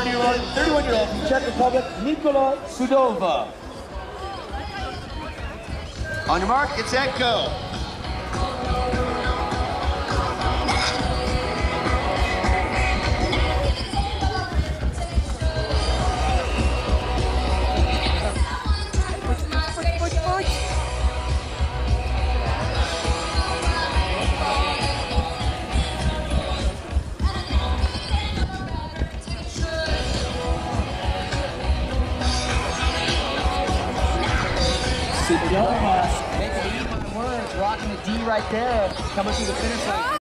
31-year-old from Czech Republic, Nikola Sudova. On your mark, get set, go. Sudova, make it even worse, rocking the D right there, coming through the finish line.